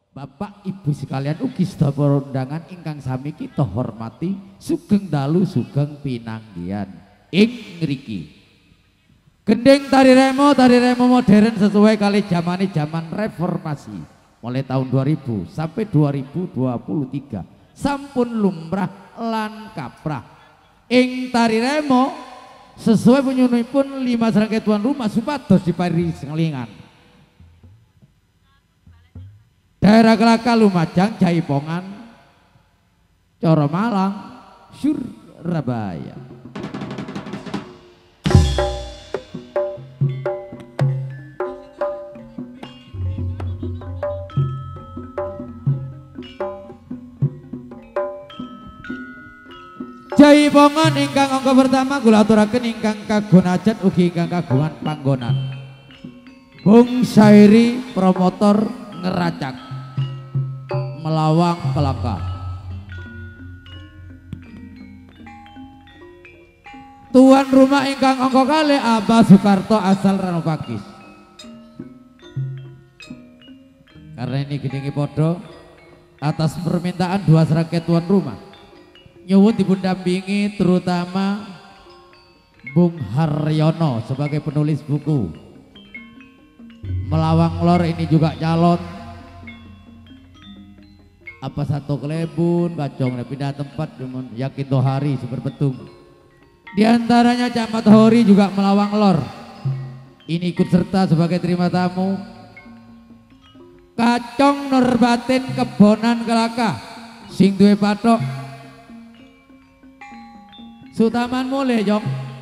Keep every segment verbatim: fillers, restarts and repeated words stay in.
Bapak Ibu sekalian ugi sedaya undangan ingkang sami kita hormati sugeng dalu sugeng pinanggihan ing ngriki. Gending tari remo tari remo modern sesuai kali zamane zaman reformasi mulai tahun dua ribu sampai dua ribu dua puluh tiga sampun lumrah lan kaprah. Ing tari remo sesuai penyunipun lima serangkai tuan rumah supados dipari sengelingan. Daerah Kelaka Lumajang Jaipongan Coro Malang Surabaya. Jaipongan ingkang angka pertama kula aturaken ingkang kagungan hajat ugi ingkang kagungan panggonan. Bung Sairi promotor ngeracak Melawang Kelaka. Tuan rumah ingkang angka kali Abah Soekarto asal Ranupakis. Karena ini gini podo atas permintaan dua serangkai tuan rumah nyuwun dipun dampingi terutama Bung Haryono sebagai penulis buku Melawang Lor, ini juga calon apa satu kelebun kacong pindah tempat cuman yakin toh hari seberbetung diantaranya Camat Hori juga Melawang Lor ini ikut serta sebagai terima tamu. Kacong Nurbatin Kebonan Kelaka sing duwe patok Sutaman mulai jong.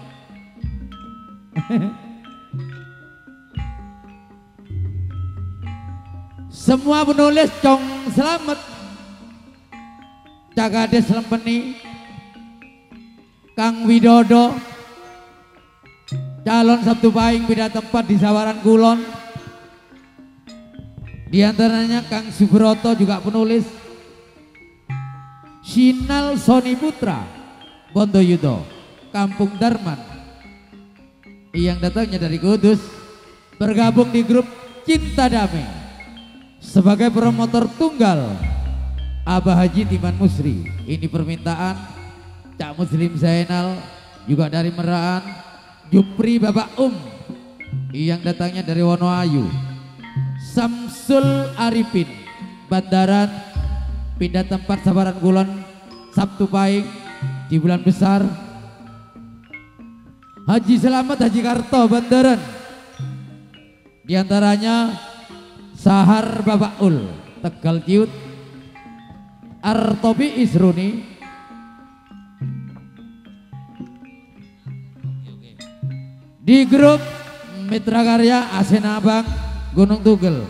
Semua penulis cong selamat Cagades Lempeni Kang Widodo calon Sabtu Pahing pindah tempat di Sawaran Kulon. Di antaranya Kang Subroto juga penulis. Sinal Soni Putra Bondoyudo Kampung Darman yang datangnya dari Kudus bergabung di grup Cinta Damai sebagai promotor tunggal Abah Haji Timan Musri. Ini permintaan Cak Muslim Zainal juga dari Meraan. Jupri Bapak Um yang datangnya dari Wonoayu. Samsul Arifin Bandaran pindah tempat Sabaran Kulon Sabtu Pahing di bulan besar. Haji Selamat Haji Karto Bandaran di antaranya Sahar Bapak Ul Tegal Ciut. Artobi Isruni di grup Mitra Karya Asena Abang Gunung Tugel.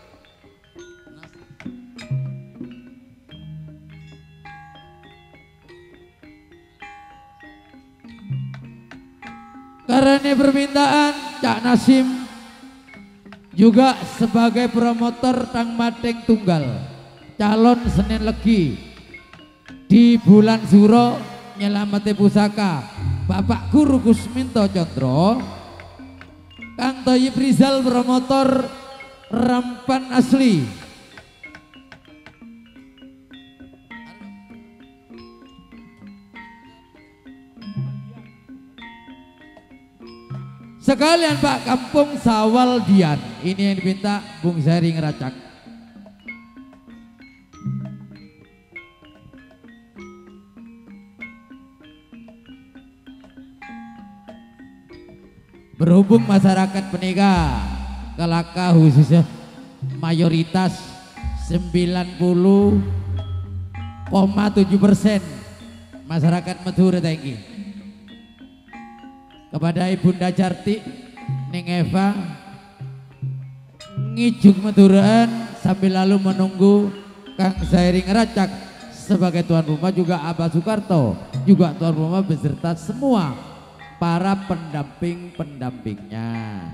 Karena ini permintaan Cak Nasim juga sebagai promotor Tang Mateng Tunggal calon Senin Legi di bulan Suro Nyelamate Pusaka Bapak Guru Kusminto Condro. Kang Toyib Rizal promotor Rampan Asli. Sekalian Pak Kampung Sawal Dian, ini yang diminta Bung Seri Ngeracak. Berhubung masyarakat penikah Kelaka khususnya mayoritas sembilan puluh koma tujuh persen masyarakat Madura tinggi. Kepada Ibunda Jarti Ning Eva ngijung Maduraan sambil lalu menunggu Kang Zairi Ngeracak sebagai tuan rumah, juga Abah Soekarto juga tuan rumah beserta semua para pendamping-pendampingnya.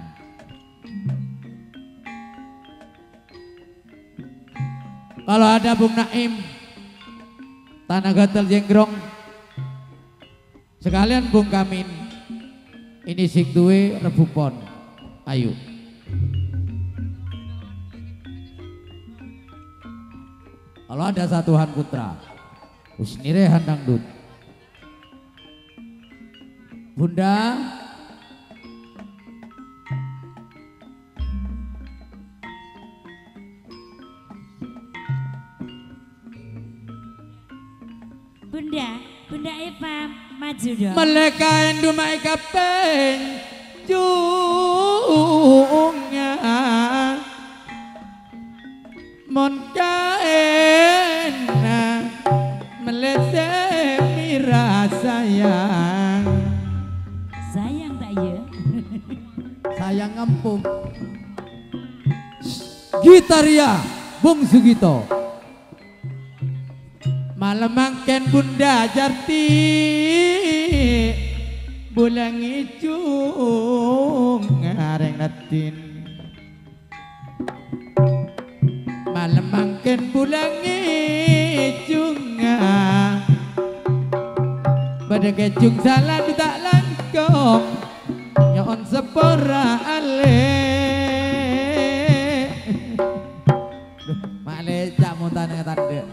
Kalau ada Bung Naim Tanah Gatel Jenggrong sekalian Bung Kamin ini sing duwe rebupon, ayo Kalau ada satuan putra, Usnirehan dangdut. Bunda, Bunda, Bunda Eva maju dong. Meleka endumai kapeng cungnya mon kaena melese mira sayang. Sayang tak ya? Sayang ngempung. Gitaria Bung Sugito. Malam mangken Bunda Jarti bulang icung ngareng natin. Malam mangken bulang icung pada kecung salah tak langkong nyon sepora ale. Male cak montan tanda.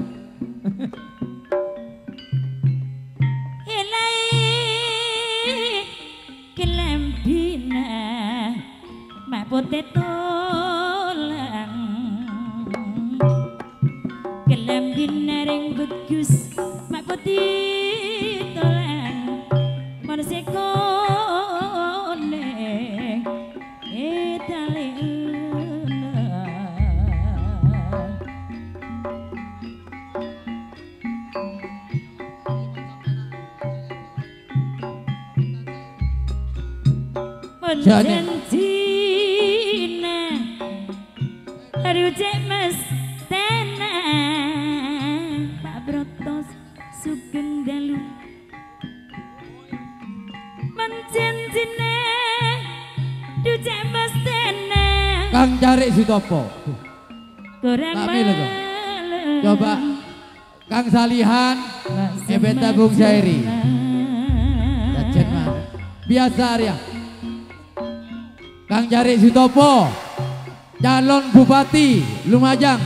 Potato lang kelambina ring bagus mak potato lang manusia kone etalena menjanji Rujek mas tenang Pak Brotos Sugeng Dalu menjanjine Rujek mas tenang Kang Cari Sutopo kurang malu. Coba Kang Salihan Ebeta Bung Syairi Jajan mana biasa Arya Kang Cari Sutopo calon Bupati Lumajang.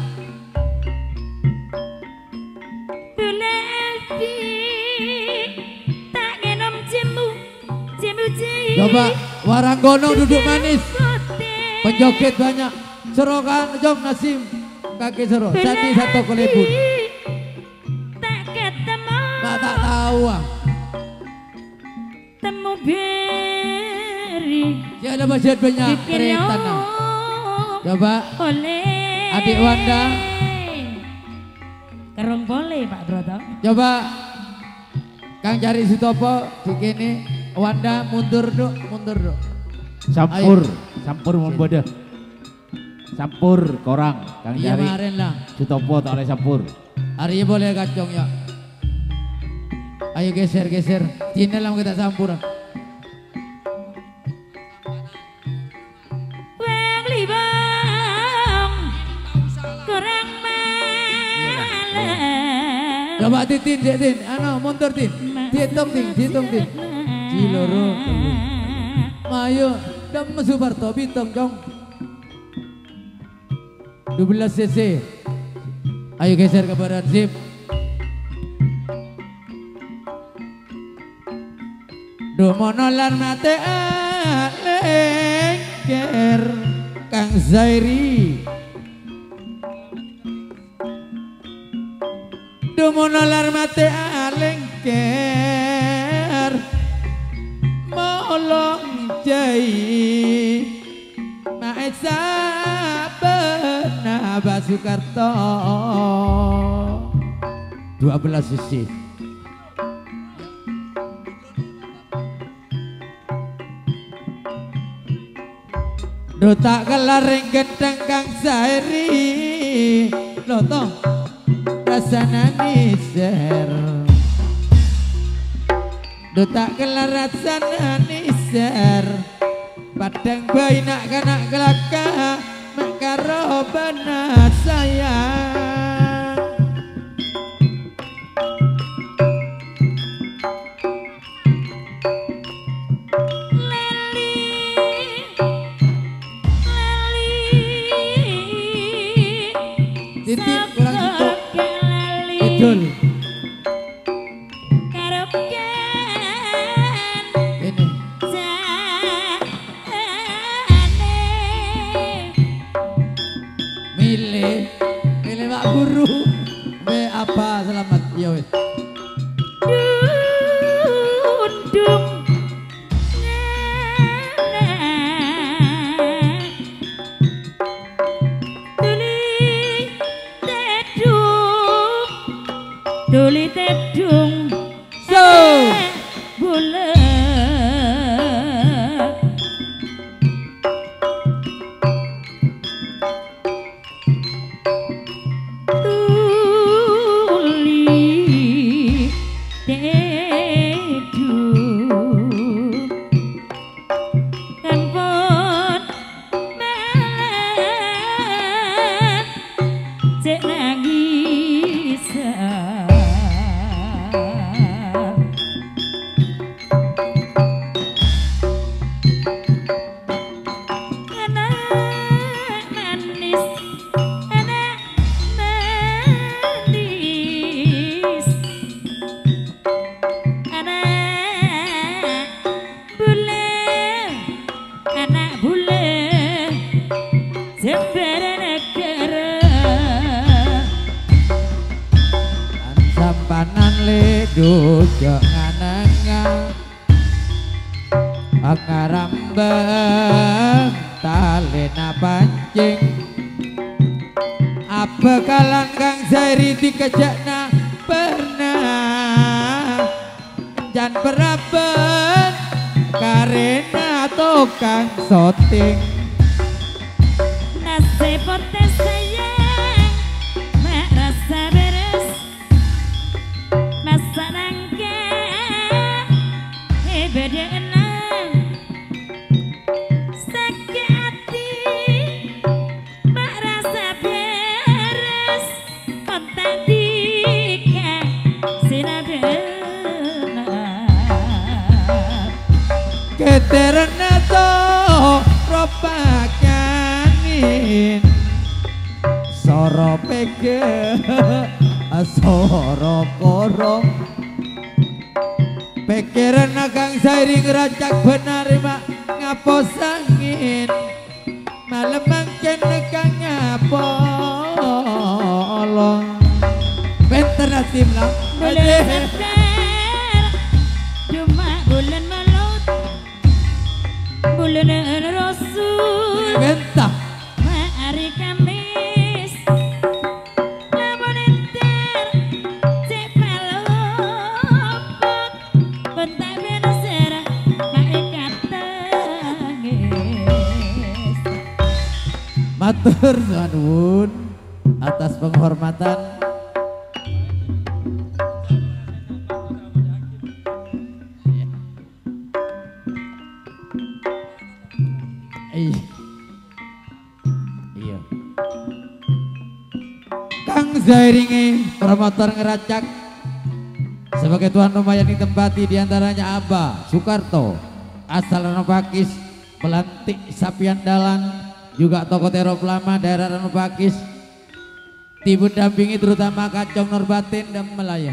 Bule Elvi tak ngenom jemu jemu jemu. Coba Waranggono duduk manis. Penjoget banyak. Serokan Jong Nasim kaki sero. Sati satu kolebun. Tak ketemu. Mak tak tahu ah. Temu beri. Siapa masjid banyak kereta nah. Coba boleh adik Wanda kerong boleh Pak Broto. Coba Kang Cari Sutopo dikini Wanda mundur dok mundur dok sampur ayo. Sampur membodoh sampur korang Kang iya, Cari kemarin lah Sutopo tak oleh sampur hari boleh kacong ya ayo geser geser sini lah kita sampuran coba titin titin, ano mundur tin, hitung tin, hitung tin, ciloro, mayo, dam Suparto, bitong jong, dua belas cc, ayo geser ke badan sip, do monolar mate alengker, Kang Zairi. Dumonolar mate alengker molong jai maesa bena Basukarto dua belas sisi do tak kelareng gendeng Kang Zairi lo toh rasana niser do tak kelar rasana niser padang bayi nak kanak kelaka makaro bana sayang leli leli titik kurang cukup Dul. Ini. Milih, milih Pak Guru. Me apa selamat ya wis. Dundung Duli tedung So bulan Duli tedung Handphone malam cek nangis sampanan le dojo nganengang Akarambeng talena pancing apa kalan kang sari dikejakna pernah jan beraben karena tukang soting nasib potes sayang mak rasa beres masa nangka hebede enang sakit hati mak rasa beres kontak dika sinadenang keterna to ropakanin soro pege soro korong pikiran kang sairi ngeracak benar mak ngapo sangin malam mangken kang ngapo olong benter nasim lah bulan seter cuma bulan malut bulan rasul bentah hari Kamis lamun enter cek palopok bentak bener kaikat tangis matur nuwun atas penghormatan iya Kang Zairingi promotor ngeracak sebagai tuan rumah yang ditempati diantaranya Abah Soekarto asal Ranupakis pelantik Sapian Dalang juga tokoh terop lama daerah Ranupakis tibu dampingi terutama Kacong Nurbatin dan Melaya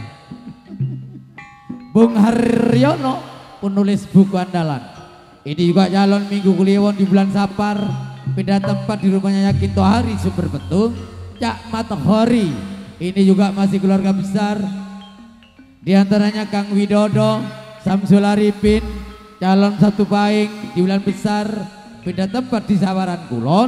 Bung Haryono penulis buku andalan ini juga calon Minggu Kliwon di bulan Sapar pindah tempat di rumahnya Yakin Tohari Super Betung Cak Matohori ini juga masih keluarga besar diantaranya Kang Widodo Samsul Arifin calon satu paing di bulan besar pindah tempat di Sawaran Kulon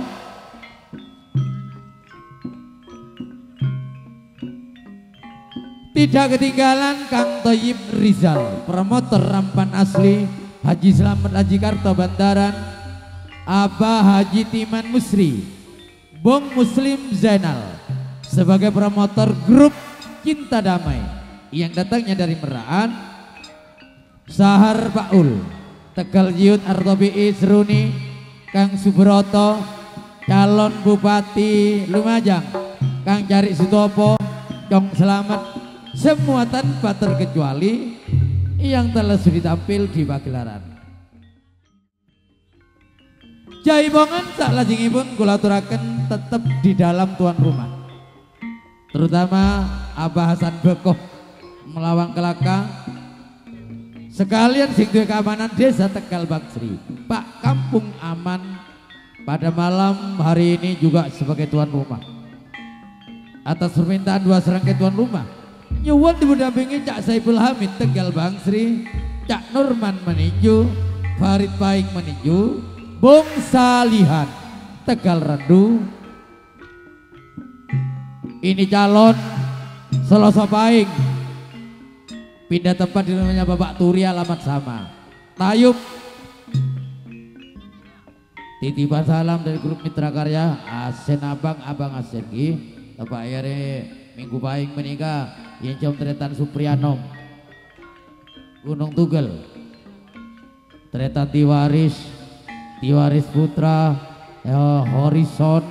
tidak ketinggalan Kang Toyib Rizal promotor rampan asli Haji Slamet Haji Karto Bantaran Abah Haji Timan Musri Bung Muslim Zainal sebagai promotor grup Cinta Damai yang datangnya dari Meraan Sahar Paul Tegal Jiut Artobi Seruni Kang Subroto calon Bupati Lumajang Kang Cari Sutopo Cong Selamat semua tanpa terkecuali yang telah sudah tampil di pagelaran jaibongan sak lajengipun kula aturaken tetep di dalam tuan rumah terutama Abah Hasan Bekoh melawang kelaka sekalian sing duwe keamanan desa Tegal Bangsri. Pak Kampung Aman pada malam hari ini juga sebagai tuan rumah. Atas permintaan dua serangkai tuan rumah nyuwun didampingi Cak Saiful Hamid Tegal Bangsri, Cak Nurman meninju, Farid Paing meninju, Bung Salihan Tegal Rendu. Ini calon Seloso Paing pindah tempat di rumahnya Bapak Turi, alamat sama. Tayub titipan salam dari grup Mitra Karya Asen Abang Abang Asen Ki Bapak Ere Minggu Paing menikah Yencom Tretan Supriyanom Gunung Tugel Tretan Tiwaris Tiwaris Putra ya, Horizon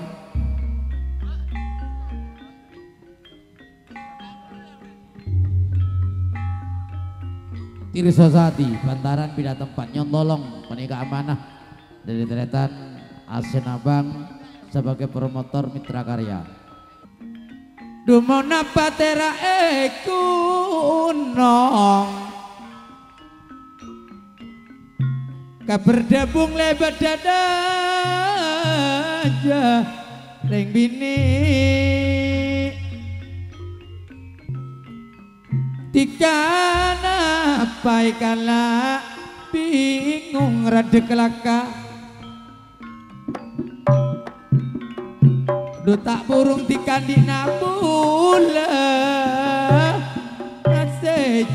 Tirisosati Bantaran pindah tempat Nyontolong menikah amanah dari Tretan Asen Abang sebagai promotor Mitra Karya. Dumona patera ekunong kaberdabung lebat dada aja ring bini tikana paikala bingung rada kelaka dutak burung tikandi nabula ase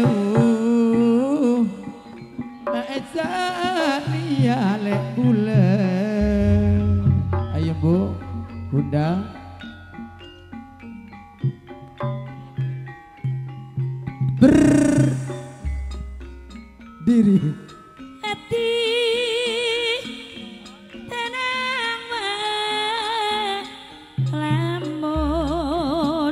jauh Aesania lek bula. Ayo Bu Bunda berdiri hati tenang wae lamun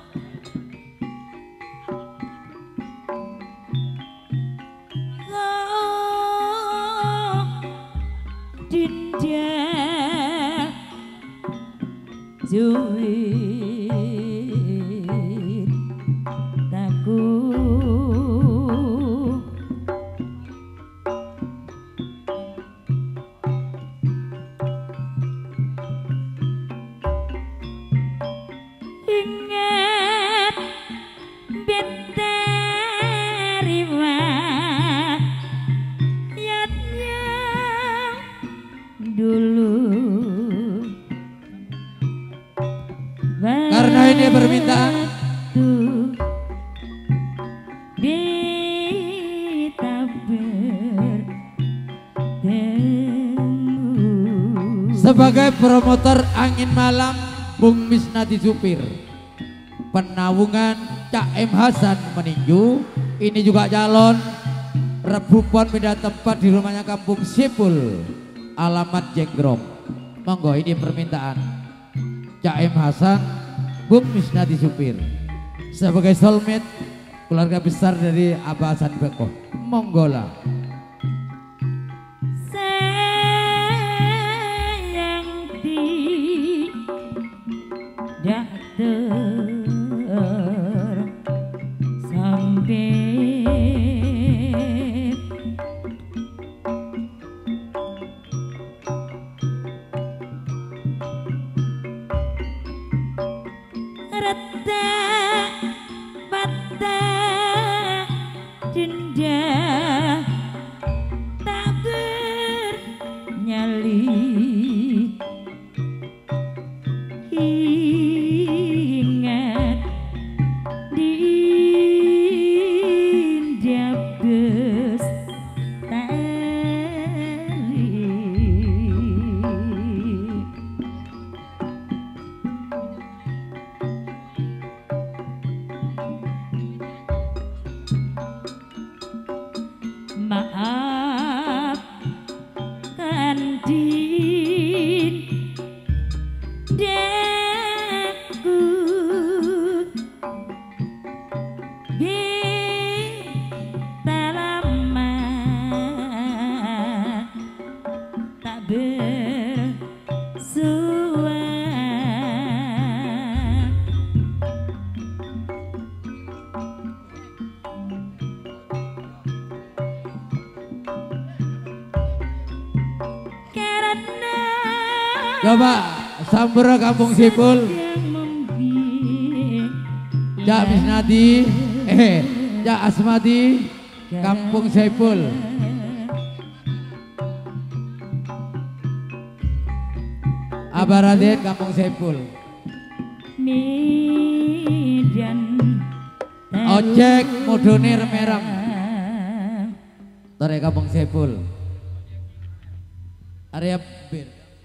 oh dinda juwit takut ingat beteri wayatnya dulu karena ini permintaan kita bertemu sebagai promotor angin malam Bung Misnati Supir, penawungan Cak M Hasan meninju. Ini juga calon rebupon pindah tempat di rumahnya Kampung Sipul, alamat Jenggrong. Monggo ini permintaan Cak M Hasan, Bung Misnati Supir sebagai soulmate keluarga besar dari Abah Hasan Bekoh. Monggo lah. Coba Sambura Kampung Sipul. Ja Misnadi, eh, Ja Asmadi, Kampung Sipul. Abah Raden Kampung Sipul. Ojek Mudunir Meram. Tore Kampung Sipul. Area bir.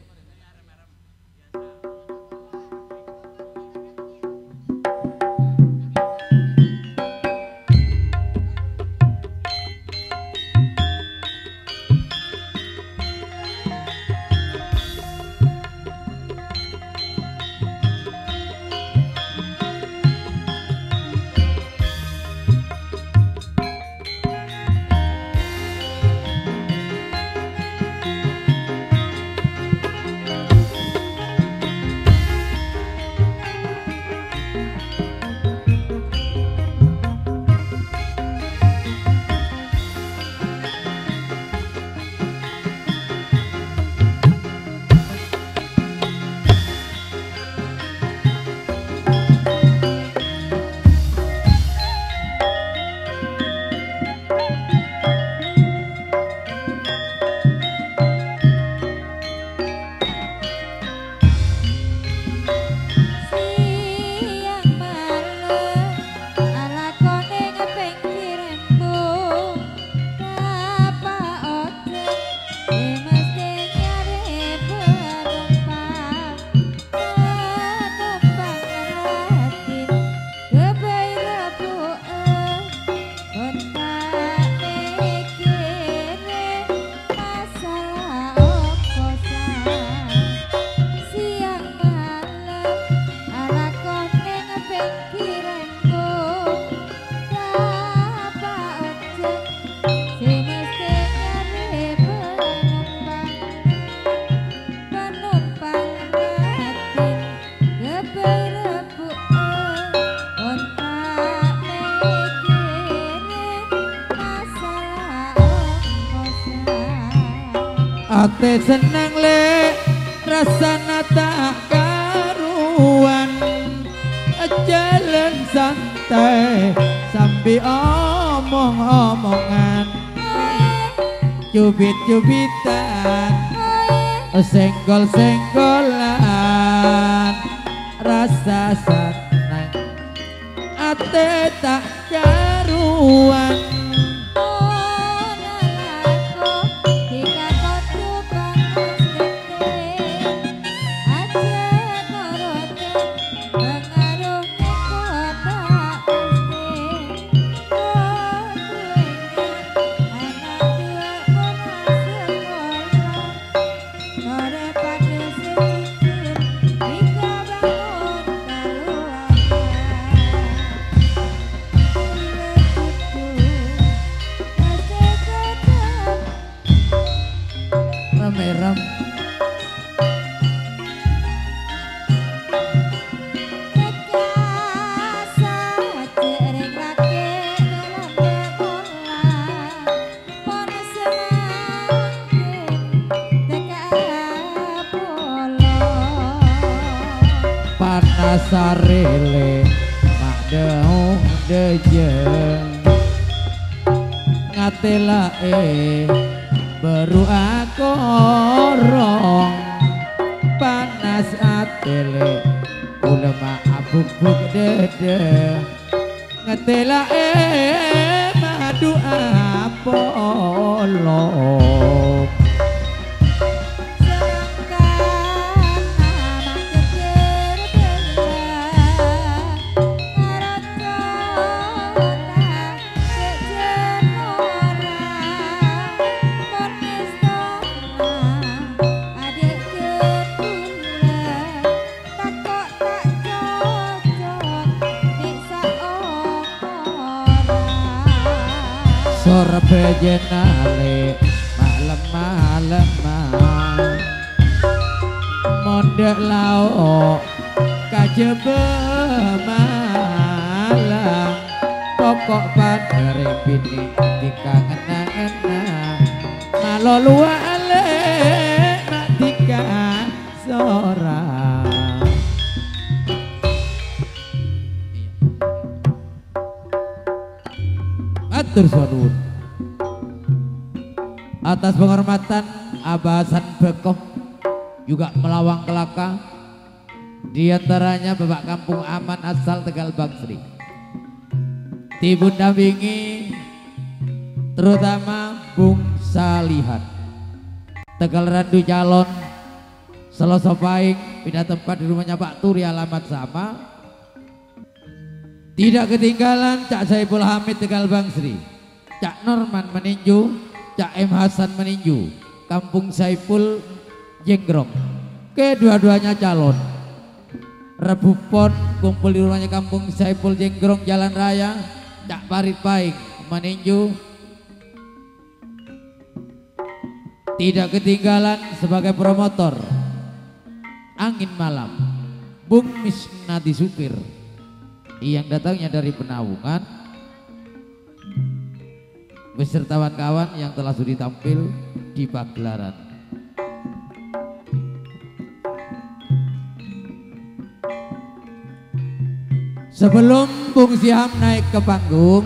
Ate seneng le rasana tak karuan, jalan santai sambil omong-omongan, cubit-cubitan, senggol-senggolan, rasa senang ate tak karuan. Meram panasarele mak deung dejeng ngatela eh baru aku orang panas atele ulama abuk-buk dede ngetela eh madu apolong sore bejenale malam-malam mondek lauk kajebe malang pokok padere bini dikangena-ena malo luale matika so Matur suwun. Atas penghormatan Abah Hasan Bekoh juga melawang kelaka, di antaranya Bapak Kampung Aman asal Tegal Bangsri. Dibundampingi terutama Bung Salihan, Tegal Randu calon Seloso Paing, pindah tempat di rumahnya Pak Turi alamat sama. Tidak ketinggalan Cak Saiful Hamid Tegal Bangsri, Cak Norman meninju, Cak M Hasan meninju, Kampung Saiful Jenggrong. Kedua-duanya calon. Rebu Pon kumpul di rumahnya Kampung Saiful Jenggrong Jalan Raya, Cak Parit Paing meninju. Tidak ketinggalan sebagai promotor Angin Malam Bung Misnadi Supir yang datangnya dari Penawungan beserta kawan-kawan yang telah sudi tampil di pagelaran. Sebelum Bung Siam naik ke panggung,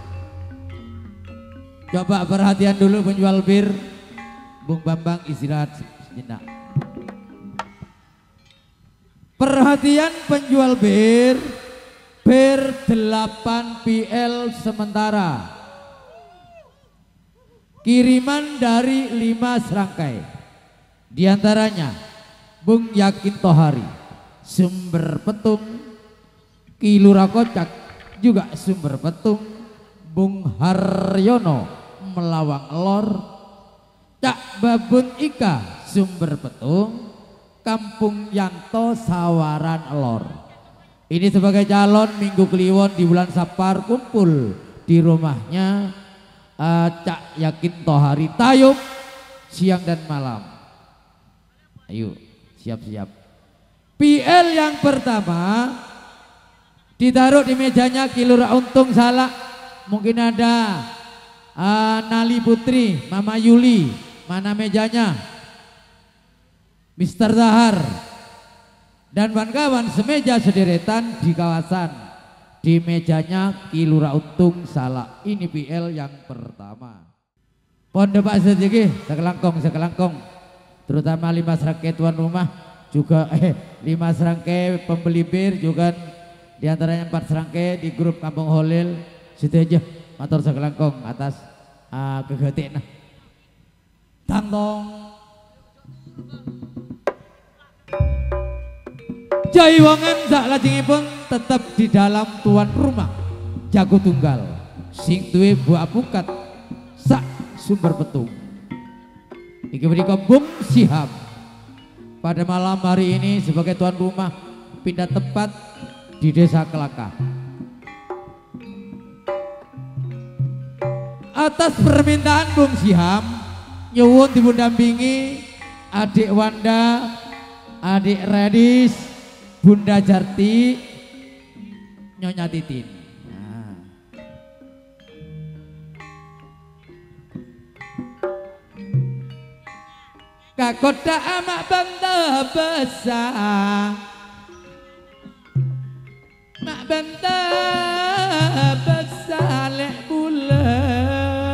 coba perhatian dulu penjual bir. Bung Bambang istirahat sejenak. Perhatian penjual bir, bir delapan P L sementara, kiriman dari lima serangkai. Di antaranya Bung Yakin Tohari, Sumber Petung, Kilura Kocak juga Sumber Petung, Bung Haryono Melawang Lor, Cak Babun Ika Sumber Petung, Kampung Yanto Sawaran Lor. Ini sebagai calon Minggu Kliwon di bulan Sapar kumpul di rumahnya uh, Cak Yakin Tohari Tayub siang dan malam. Ayo siap-siap. P L yang pertama ditaruh di mejanya Kilura Untung Salak. Mungkin ada uh, Nali Putri, Mama Yuli. Mana mejanya? Mister Zahar dan kawan-kawan semeja sederetan di kawasan. Di mejanya Kilura Untung Salak. Ini P L yang pertama. Pondok Pak Sediki, sekelangkong, sekelangkong. Terutama lima serangkai tuan rumah juga eh lima serangkai pembeli bir juga, diantaranya empat serangkai di grup Kampung Holil. Situ aja motor sekelangkong atas uh, kegetik nah. Tangtong. Jaiwangan sak lajengipun tetap di dalam tuan rumah jago tunggal sing duwe buah pukat sak Sumber Petung. Iki menika Bung Siham pada malam hari ini sebagai tuan rumah pindah tempat di Desa Kelaka. Atas permintaan Bung Siham nyuwun dipundampingi adik Wanda, adik Redis, Bunda Jarti, Nyonya Titin. Nah. Kakoda amak bantah besar, mak bantah besar lek bulan.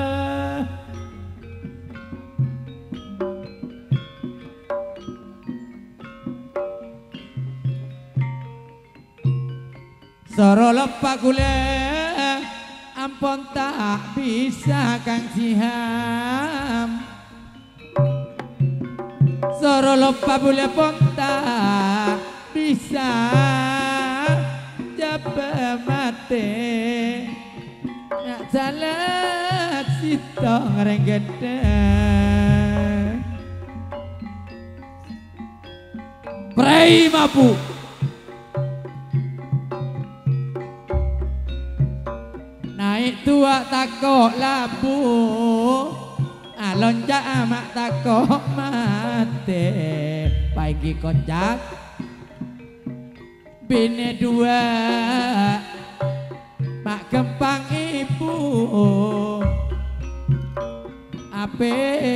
Soro lepak gule ampun tak bisa Kang Siham. Soro lepak gule pun tak bisa jaba mati. Nak salah sitong renggede Prei mapu. Naik tua takok labu, alonjak amak takok mati. Pagi kocak bini dua, mak gempang ibu ape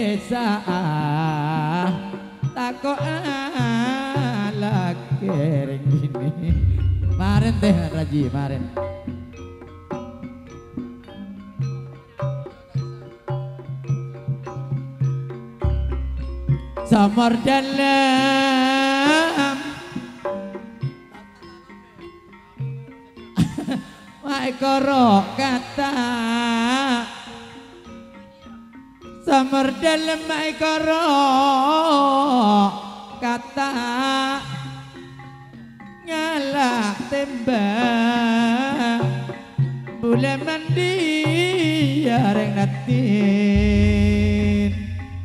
saah takok ala kering gini. Maren teh Raji, maren. Samar dalam Maikoro kata Samar dalam Maikoro kata ngalah tembak boleh mandi areng natin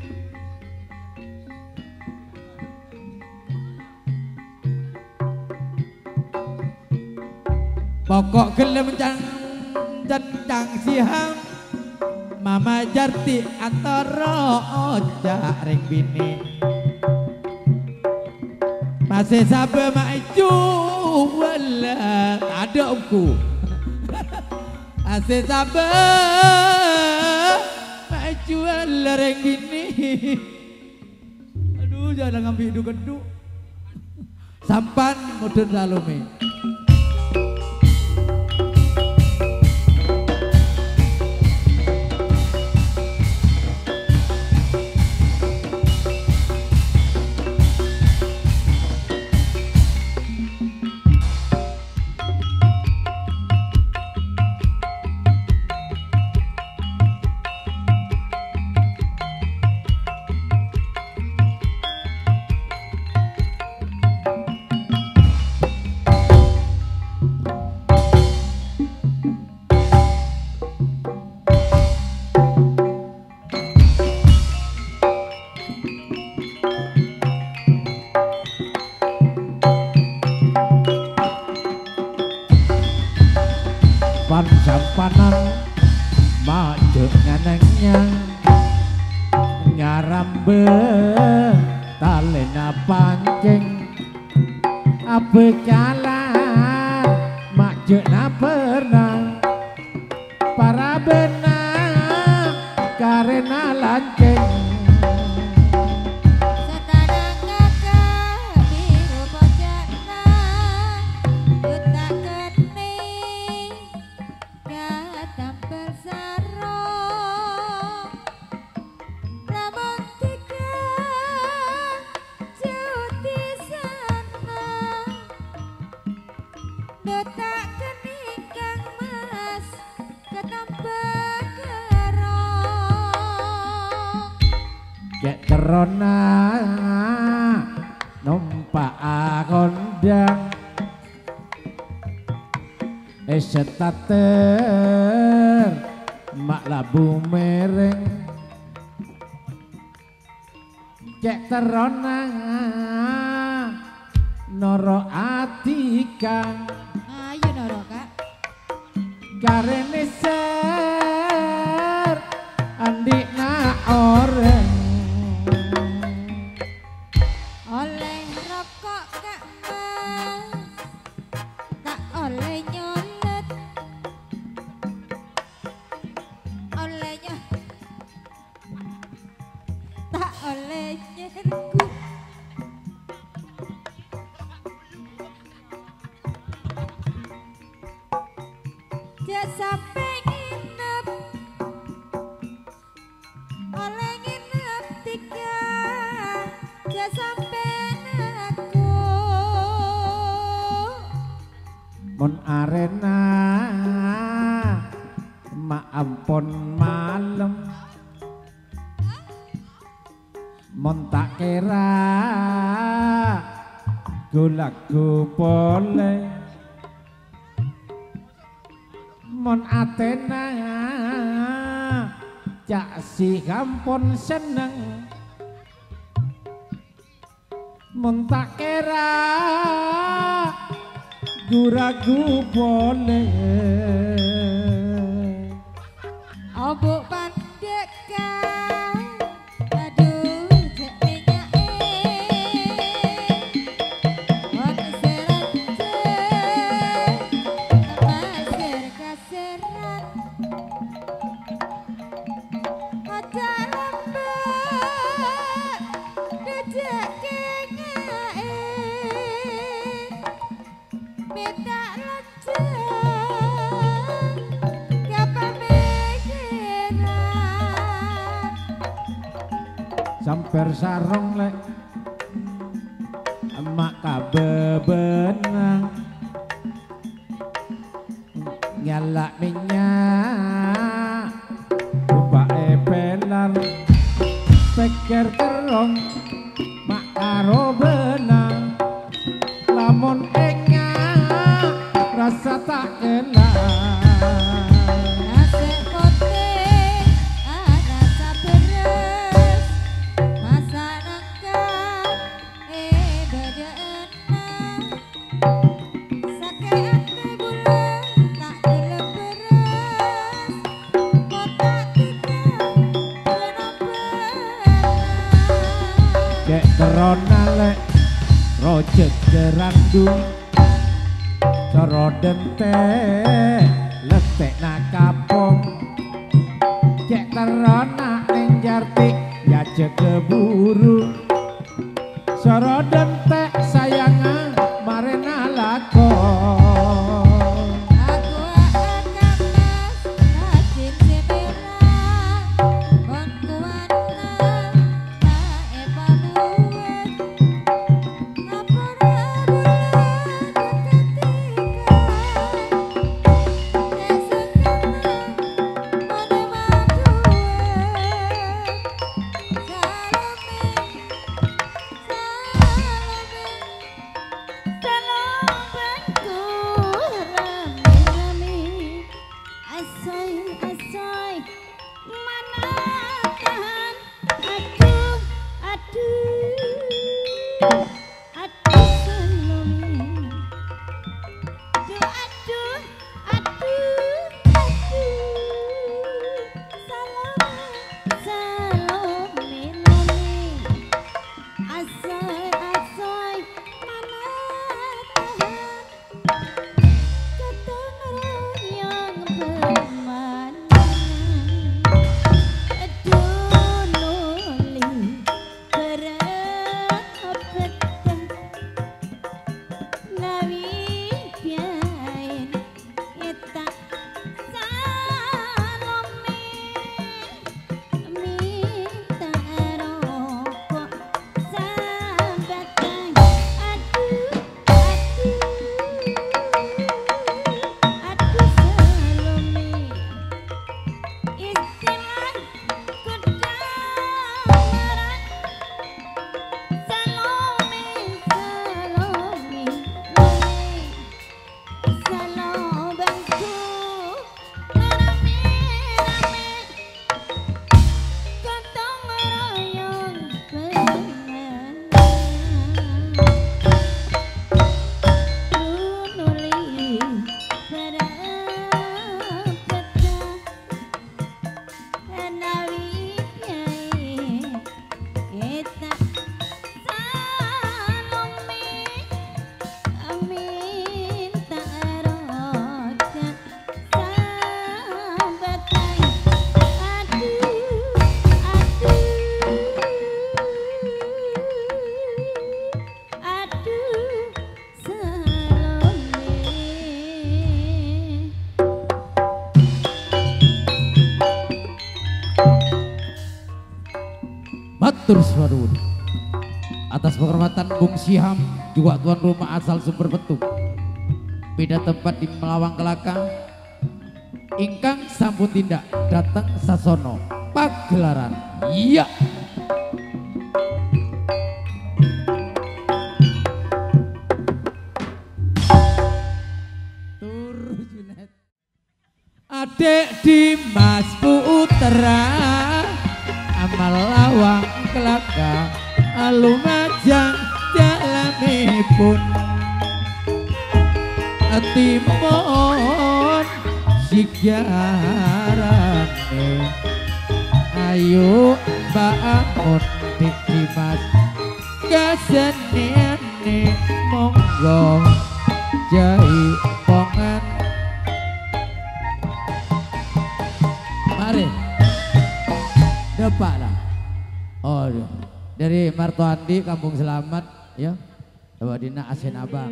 pokok gelem cancang siang Mama Jarti antara ojak ring bini masih sabar maju wala ada omku masih sabar maju wala ring bini aduh jangan ngambil hidup-hidup sampan modern Salome sampanan majuk nganengnya ngarambe talena pancing abe kalah majuk na pernah para benang karena lancing Rona numpak kondang esetater mak labu mereng cek terona noro atika ayo noro kak karene ser andik na orang oleh rokok kak mas tak oleh nyolet oleh nyolet tak oleh nyerku jak sampai nginep oleh nginep tiga jak sampai aku mon arena ma ampun malam mon tak kira gulaku boleh mon Athena cak si kampun seneng mon tak kira guragu boleh obok pandekan aduh cek minyak wak serance masir kaseran ada lambat dejek kenyain minta samper sarong lek emak kabebenang nyala minyak lupa epelan peker kerong mak karo benang lamun enyak rasa tak enak. Asik putih, rasa beres, masa nengkap, eh beda enak. Sakit hati bulan, tak terleberes, kotak tidak kenapa. Cek terona lek rojek gerandung coro dente letek na kapong cek terona ning jartik ya cek keburu coro dente sayangan marena lakon. Aku akan kanas, rajin semirah, kon kuana, tak epa buat, ngapura bulan ketika, esok kenang, mone maduan, salome, Asoy, asoy, mana tahan ketong royong permanen. Aduh nuli berapeten lawi piain etak salome minta rokok sambatan. Aduh, aduh, aduh salome istilah kedamaran. Salome, salome, lome salobanku rame-rame gotong royong permanen. Nuli berapeten nawi piae etak salome minta rojak sambatan. Aduh, aduh, aduh salome. Matur suwun atas penghormatan Bung Syiham juga tuan rumah asal Sumber Petung beda tempat di Melawang Kelaka ingkang sampun tindak datang sasono pagelaran. Iya Tur Junet Adek Dimas Putra amal lawang kelaka alumajang jalanipun timun sigarane ayo bangun Dik Dimas kaseniane monggo jai pongan mari depak lah. Oh iya. Dari Martoandi Kampung Selamat ya Bapak Dina Asen Abang.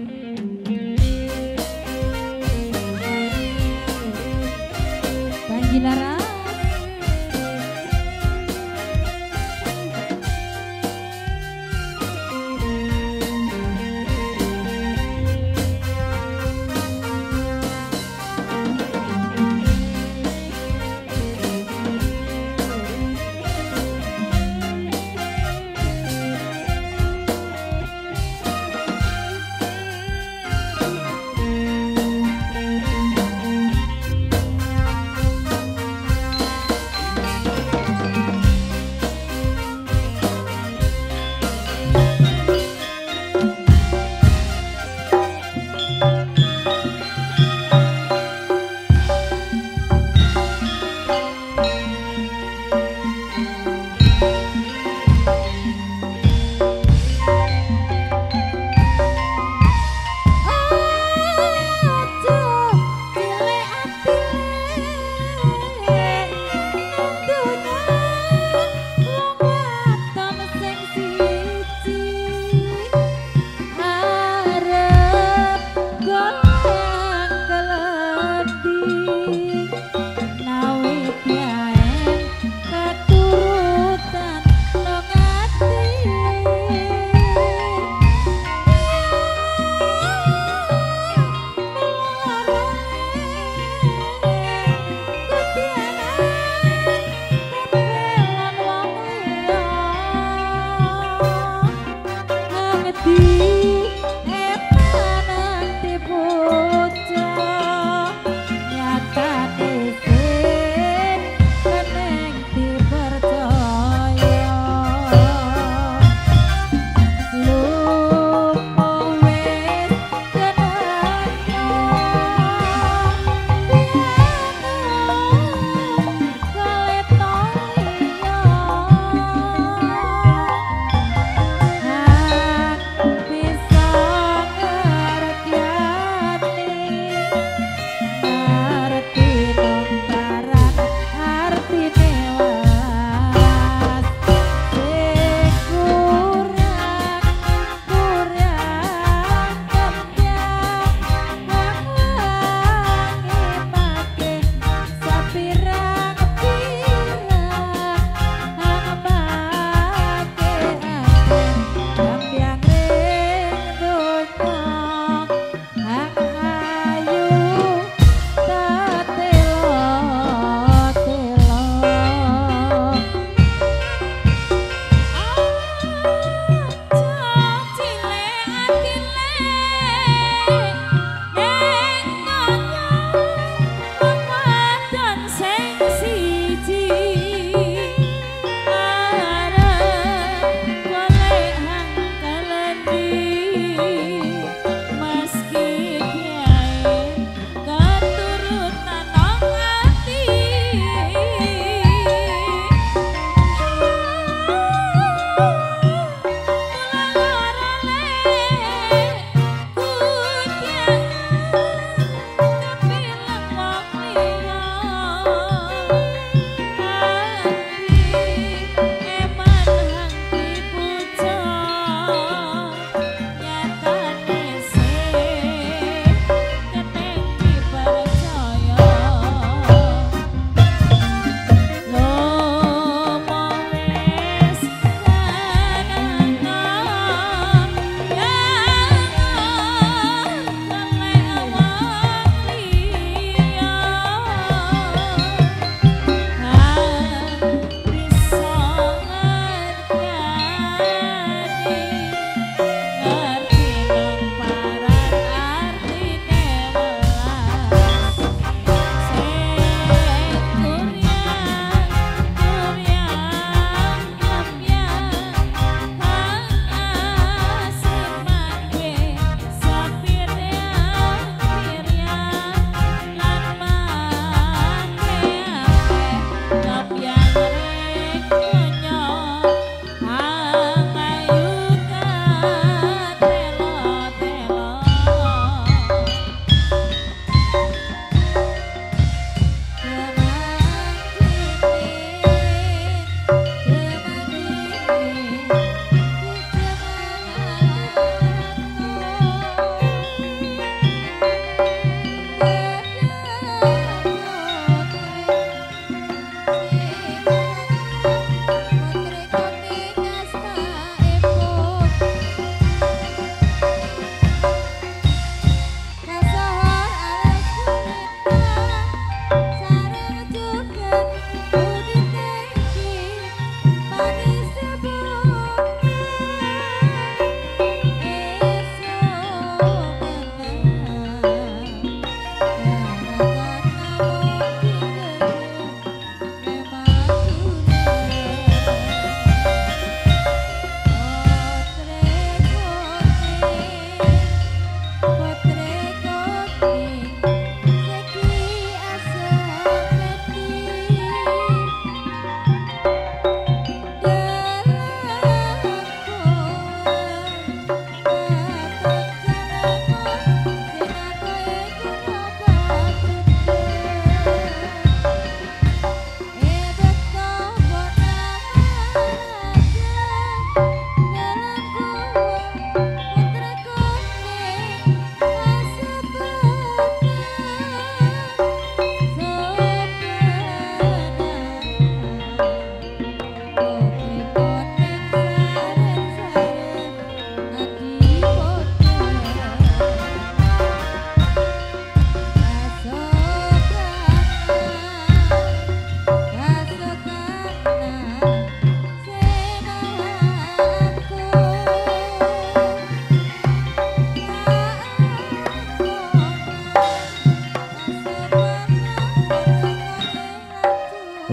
Banjilara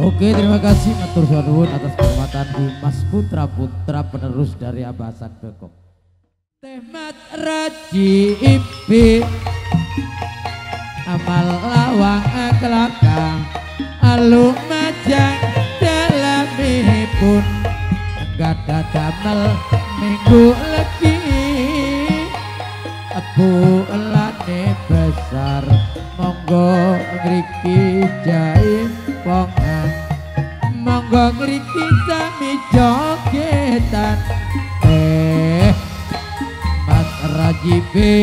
Oke, terima kasih matur suwun atas kehormatan Dimas Putra Putra penerus dari Abasan Bekok. Temat Raji Ipi amal lawang kelakang alu majang dalamipun gada damel minggu lagi bulane besar monggo ngriki jaimpongan monggo ngriki sami jogetan eh Mas Rajibe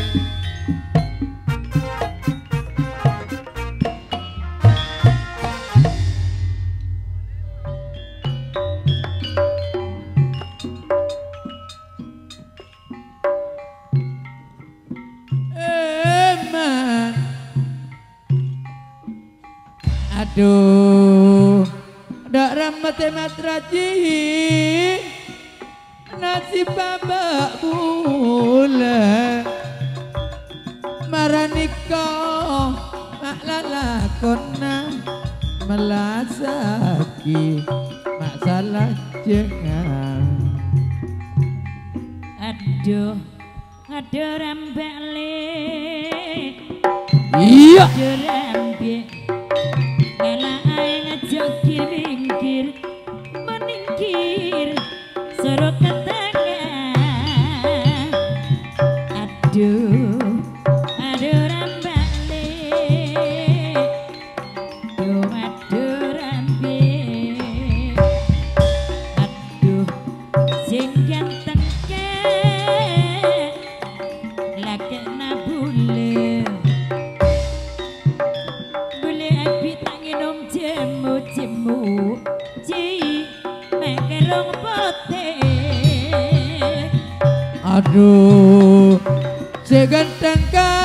aduh dak ramet temat raji nasib babak bula maraniko mak lalakona melasaki mak salah jengan aduh aduh rambak le iya aduh rambak Kala ae ngajak kir-kir meningkir suruh ketengah aduh aduh rambak le aduh aduh rambak aduh sing ganteng ke laki nabule jemu ci mekerong putih aduh seganteng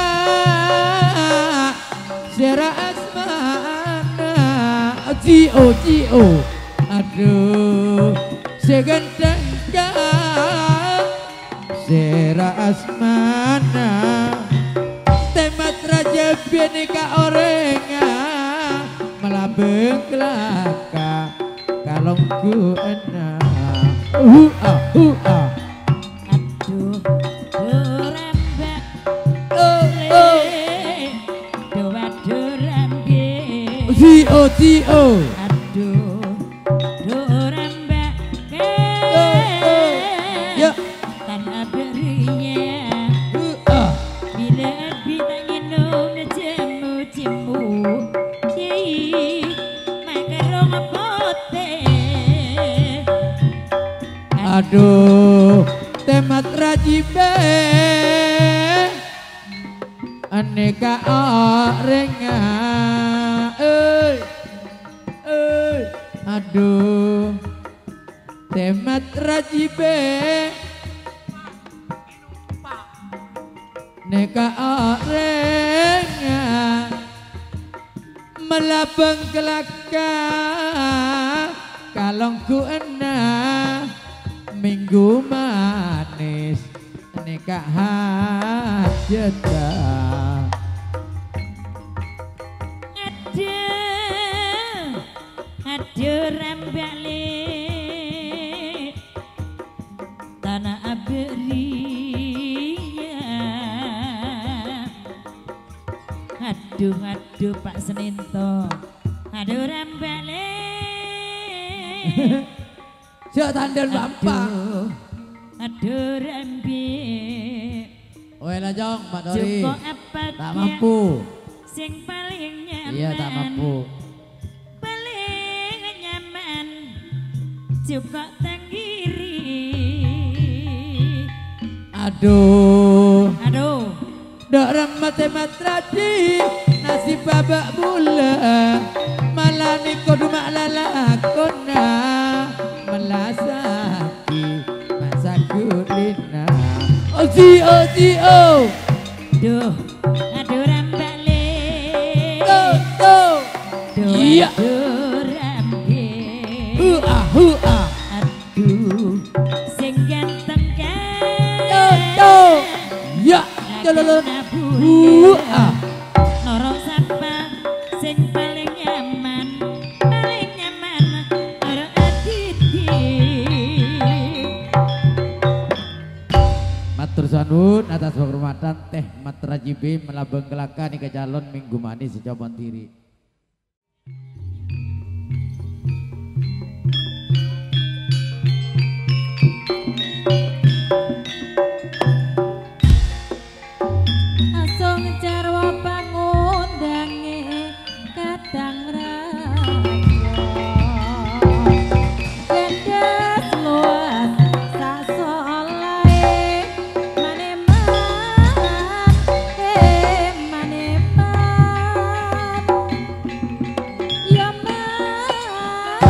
kak sera asmana cio cio aduh seganteng kak sera asmana temat raja binika orenga melambeng kelaka kalongku enak uh ah uh ah aduh durambak oh oh dua durambak cio cio aduh durambak oh oh ya tanah berinya uh ah bila bintang inung jemu jemu aduh temat rajibe aneka orenga eh eh aduh temat rajibe neka orenga melabang kelaka kalongku enak minggu manis nikah hajata aduh aduh rambak le tanah aberia aduh aduh Pak Seninto aduh rambak le Cok tandel bapak. Aduh rambi. Oe lah Jong, Pak Dori. Cukup apa tak mampu. Sing paling nyaman. Iya tak mampu. Paling nyaman. Cukup tanggiri. Aduh. Aduh. Dok remet hemat radi. Nasib babak bula. Malah ni kodu mak lalakona. Melasaki masa kulina ozi ozi oh duh aduh rambak le tuh tuh iya aduh rambe hu ah hu ah aduh sing ganteng kan tuh tuh ya jalala hu ah norok sapa sing paling nyaman paling jibi melabeng kelaka nih ke calon minggu manis secopon tiri. Asong jarwa pangundange kadang raja gendes luas sak solae maneman eh maneman ya mas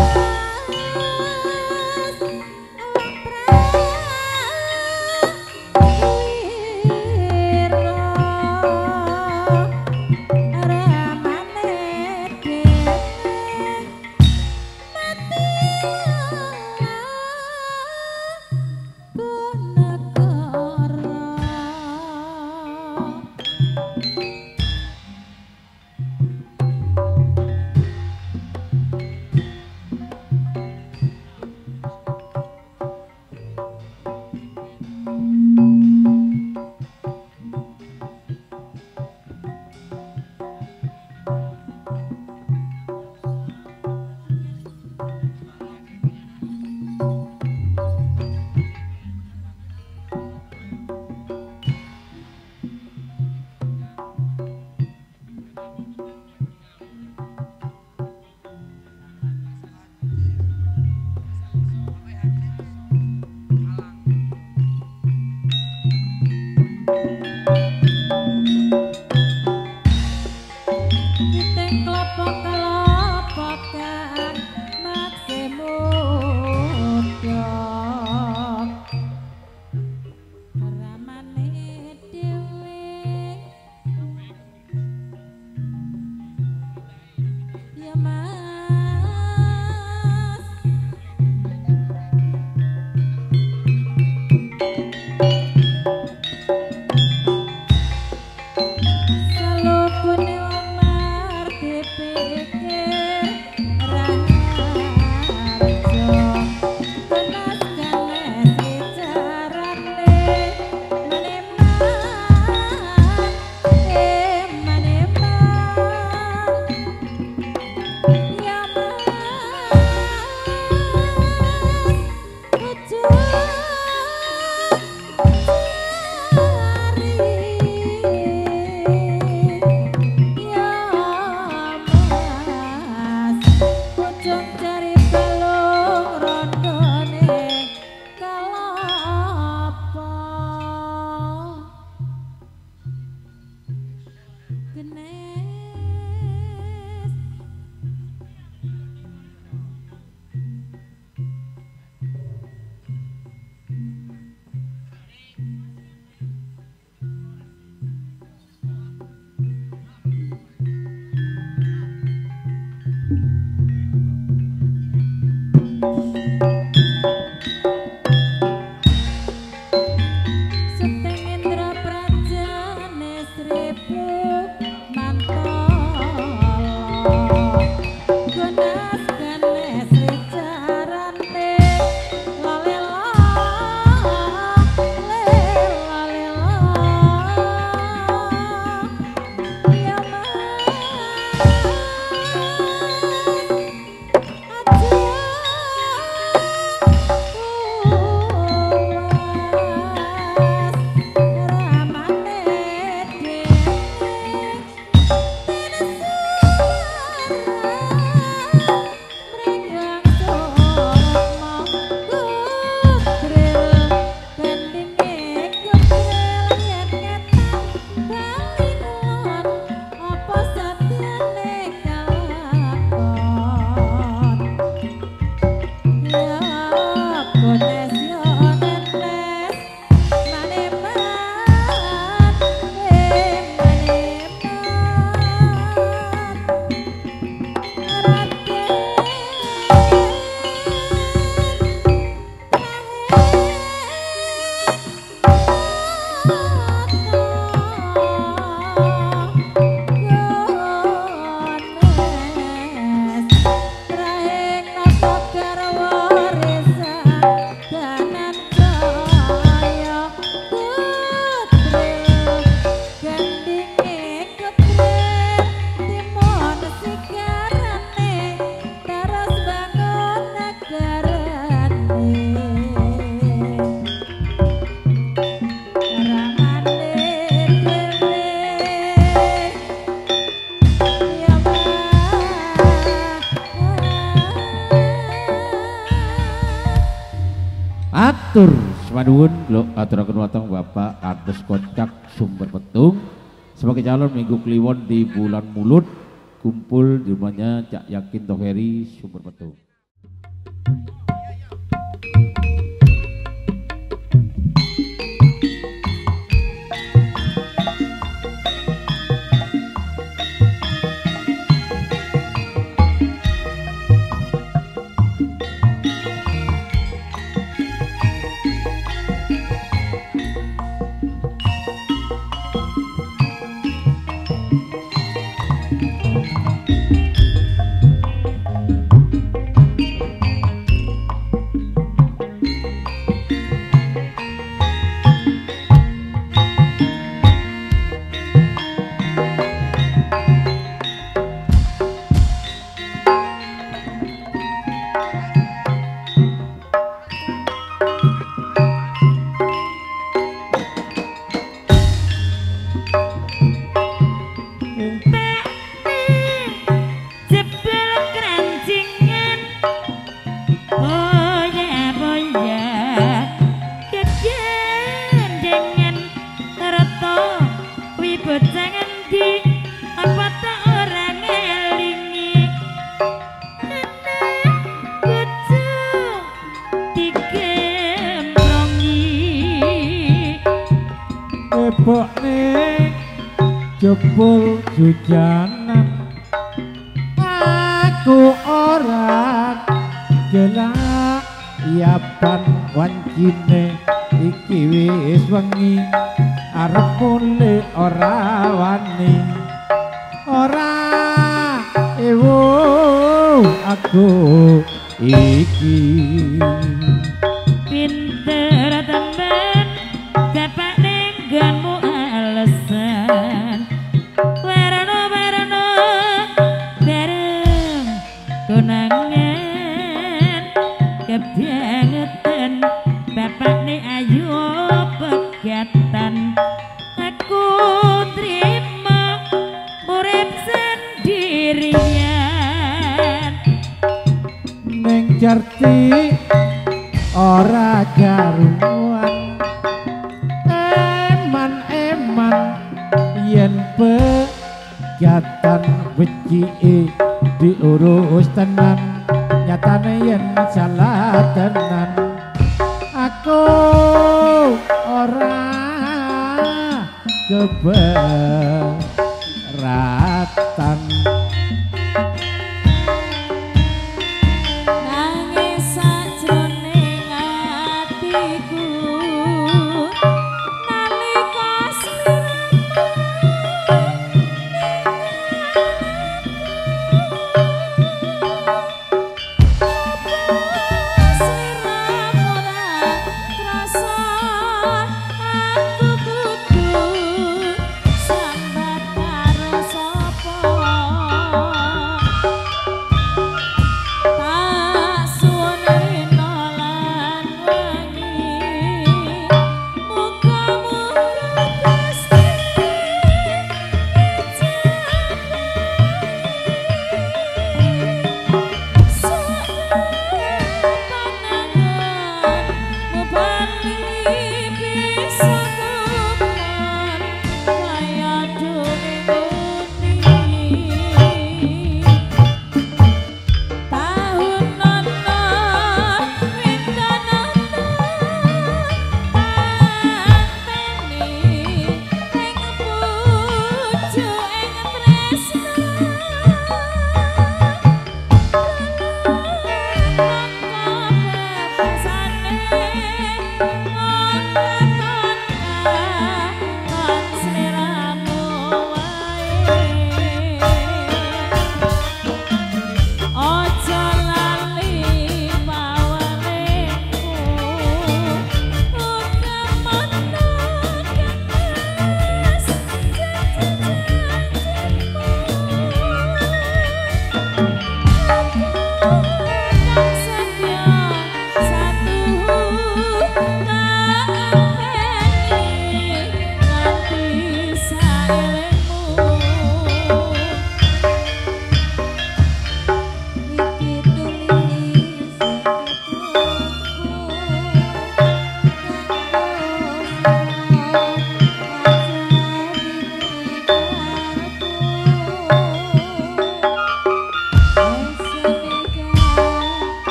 Salupune wong martepe Matur semanuwun kula aturaken watang Bapak Ardes Kocak Sumber Petung sebagai calon Minggu Kliwon di bulan Mulut, kumpul di rumahnya Cak Yakin Toheri Sumber Petung. Jebul hujanan aku ora gelak yapan wancine iki wis wengi arep mule ora wani ora ewo aku iki pinter temen dapat nengganmu alasan werno werno bareng konangan kebangetan bapak ne ayu pegatan aku terima urip sendirian ning jarti ora karuan eman-eman yen pegatan weci diurus tenan nyatane yen salah tenan aku ora keberatan nangis sajroning atiku nalika sliramu ora krasa aku kudu sambat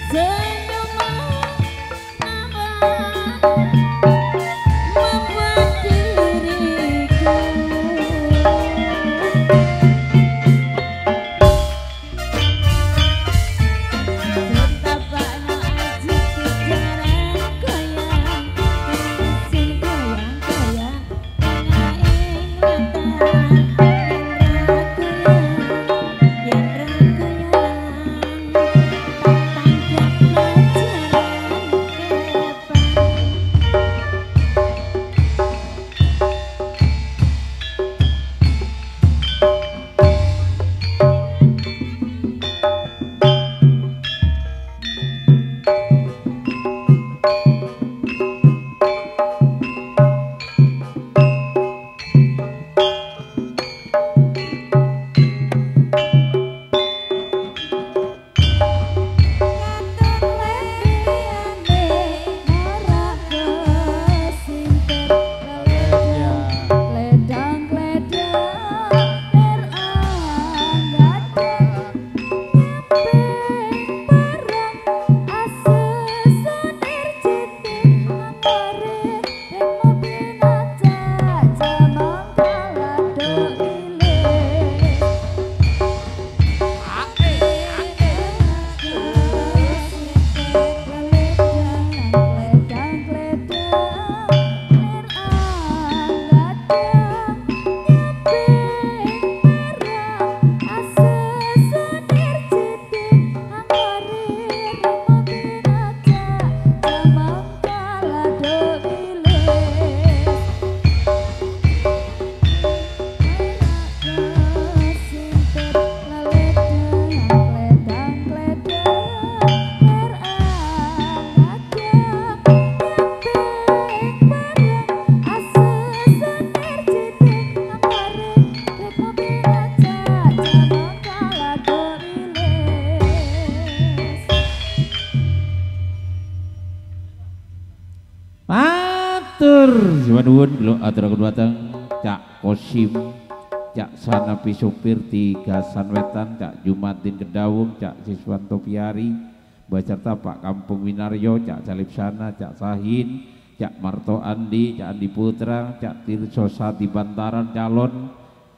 Nuwun kula aturaken dhateng Cak Kosim, Cak Sanapi Sopir di Gasan Wetan, Cak Jumadin Kedawung, Cak Siswanto Piari, beserta Pak Kampung Winaryo, Cak Salib Sana, Cak Sahin, Cak Marto Andi, Cak Andi Putra, Cak Tirso Sati Bantaran calon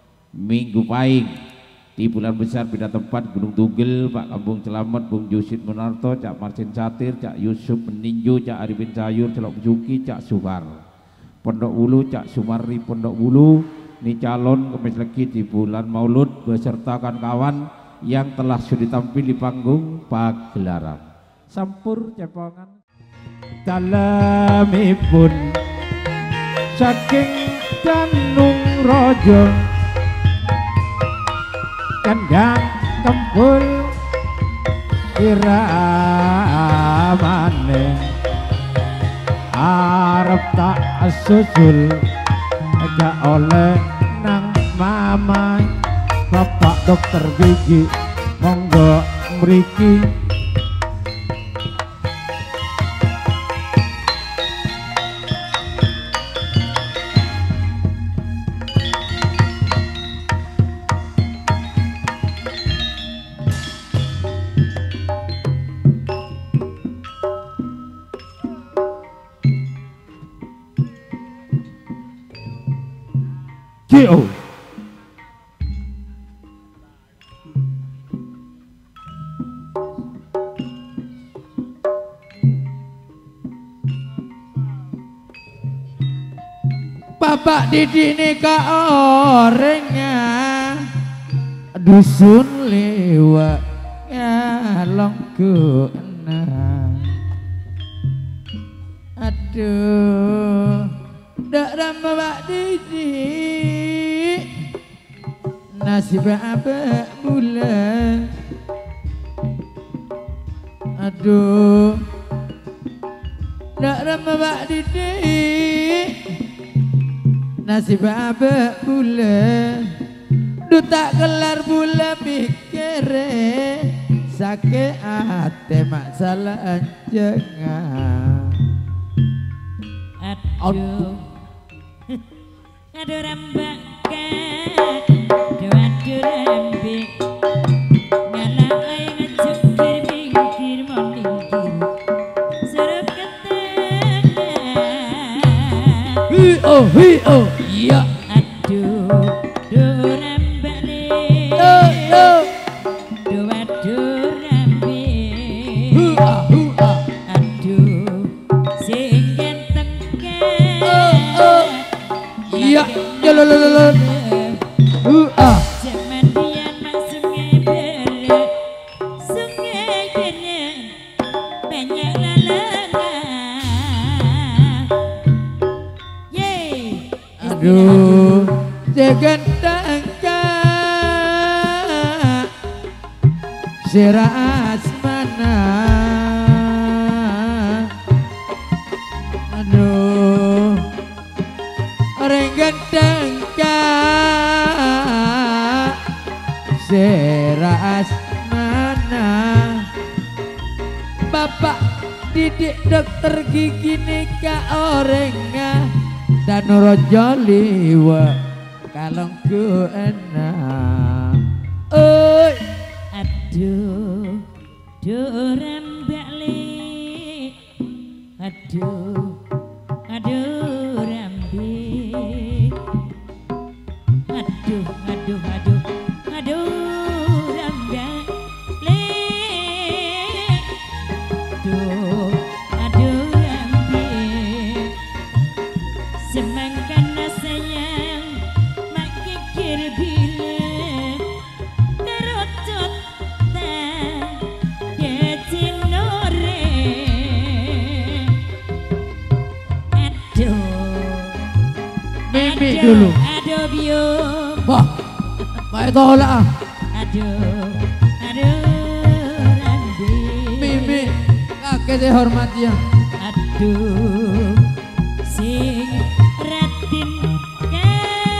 Minggu Pahing di bulan besar beda tempat Gunung Tugel, Pak Kampung Celamet, Bung Yusid Munarto, Cak Marcin Satir, Cak Yusuf Meninju, Cak Arifin Sayur, Celok Bejuki, Cak Suhar Pondok Wulu, Cak Sumarri Pondok Wulu, ini calon Kemis Legi di bulan Maulud beserta kawan-kawan yang telah sudah tampil di panggung pagelaran. Sampur cepongan dalamipun saking Danung Rojo kandang kempul iramane arep tak susul gak oleh nang mamai bapak dokter gigi monggo mriki Yo. Bapak Didi nika orangnya dusun lewa ngalong kena. Aduh, dak rama Pak Didi nasib apa bulan. Aduh, dak rama Pak Didi nasib apa bulan. Duh tak kelar bulan mikire sakit hati masalah jangan. Aduh, aduh rambak kak, aduh aduh rambik, ngalah ay ngejukir mikir moning oh hi oh iya. Aduh duh rambale Do do. duh aduh rambe Hu ah hu ah. aduh sing ganteng Oh oh. Iya. Ya lo lo lo lo. Hu ah. zaman dia mak sungai berat sungai berat banyak lalangan yeay Aduh, segantang kak seras mana. Aduh, orang ganteng kak seras mana. Bapak didik dokter gigi nikah orangnya dan rojo liwa kalongku enak. Oi, aduh duh rambale aduh aduh rambe aduh aduh aduh aduh rambale aduh aduh rambe semangkan sayang mak kikir bila terocot tak kecinore aduh Mimi aduh, dulu. aduh bium Wah, baik tolak ah. aduh aduh rambi Mimi, kakek saya hormat ya. aduh sing ratin ka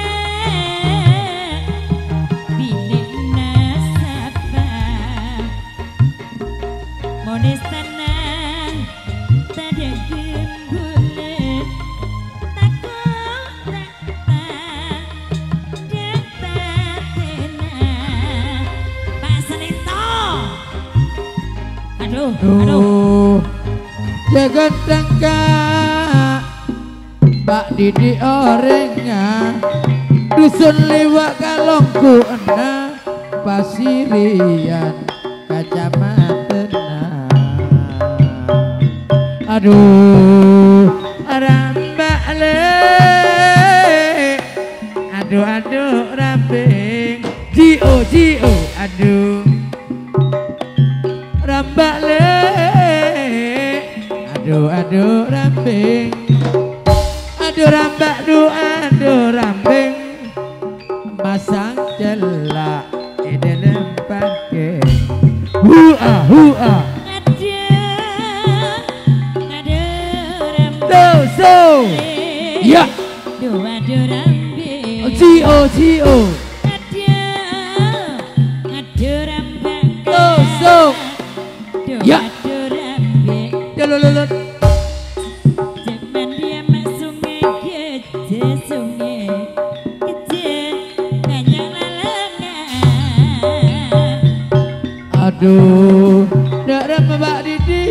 bilik nasaba monestana tada gembule takut tak tak datatena Pak Selito aduh aduh Aduh, segantang kak Pak Didi orangnya dusun liwak kalongku ena pasirian kacamata. Aduh, rambak le, aduh aduh rambing, jio jio, aduh, rambak le, aduh aduh rambing, aduh rambak du aduh rambing, masang celak di dalam pakai, hua hua. So, ya, dua rambe, Cio Cio, aduh rambe, so so, ya, rambe, jalololot, zaman dia mak sungai kecil sungai kecil banyak lalangan, aduh, darah mbak Didi.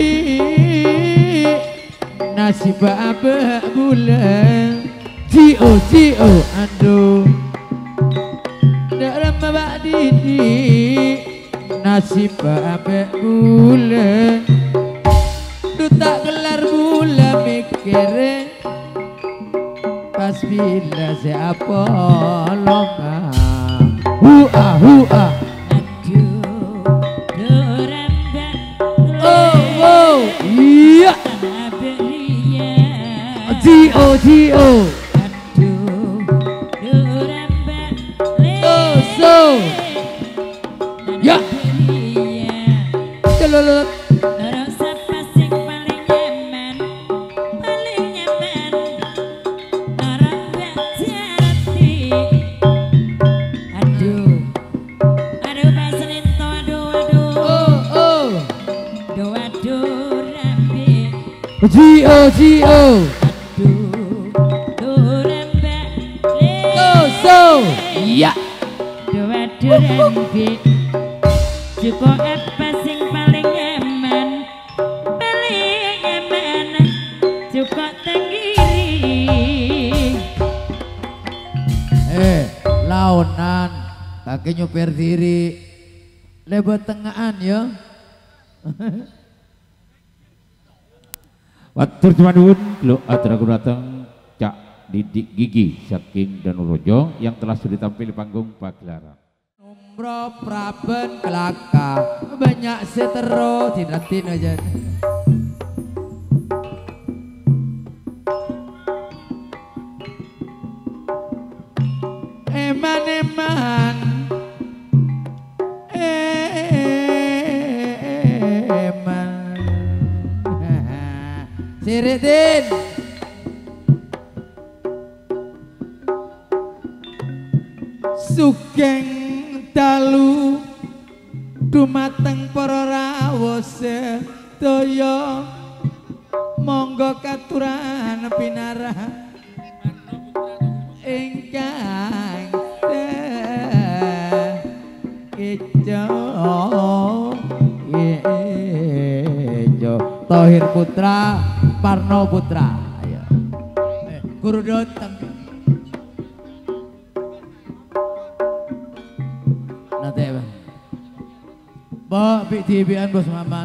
Nasib apa bulan Cio Cio aduh dalam mbak Didi nasib apa bulan du tak gelar bulan mikirin pas bila siapa lomba hua hua aduh doramba, oh oh iya Cio Cio aduh doramba, so so ya jalololot rasa pasing paling nyaman, paling nyaman, orang berarti, aduh, aduh Pak Selito, aduh aduh, oh oh aduh aduh rambi. Cio Cio so so ya Dua durambi Cukup apa sing paling nyaman, paling nyaman, cukup tenggiri kanan, kaki nyupir diri, lebar tengahan ya. Watur cumanun lo aturaku datang Cak Didik Gigi saking Danurojo yang telah sudah tampil di panggung pagelaran. Umroh Praben kelaka banyak setero tidak aja. Eman eman eman Siridin Sugeng dalu dumateng para rawuh sedaya monggo katuran pinarah ingkang ijo ijo Thohir Putra Parno Putra ayo eh, Guru Doteng nanti bang Mbak Bik Bos Maman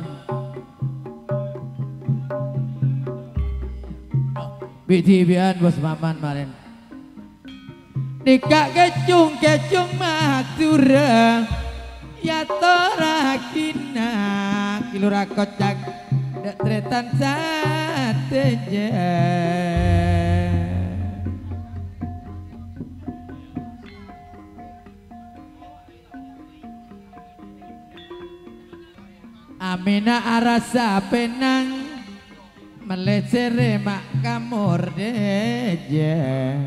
Bik Bos Maman marin nikah kecung kecung madura ya torakina kilura kocak dek tretan sateja Amina arasa penang melecere mak kamur deja